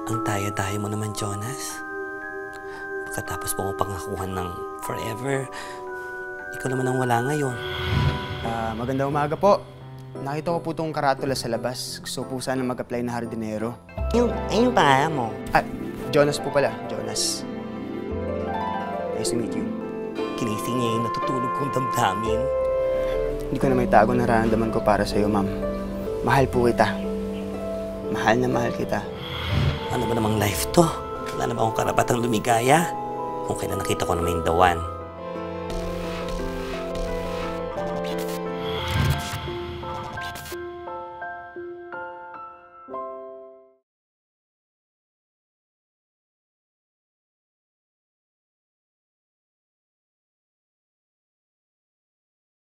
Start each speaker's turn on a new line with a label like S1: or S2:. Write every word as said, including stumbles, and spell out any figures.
S1: Ang daya-daya mo naman, Jonas. Pagkatapos mo pangakuhan ng forever, ikaw naman ang wala ngayon.
S2: Uh, magandang umaga po. Nakita ko po itong karatula sa labas. Gusto po sana mag-apply na hardinero.
S1: Yung, ay yung pangalan mo?
S2: Ah, Jonas po pala. Jonas. Nice to meet you.
S1: Kinising niya yung natutulog kong damdamin.
S2: Hindi ko na may tago na nararamdaman ko para sa'yo, ma'am. Mahal po kita. Mahal na mahal kita.
S1: Ano ba namang life to? Wala na ba akong karapatang lumigaya? Kung kailan nakita ko na may dawan.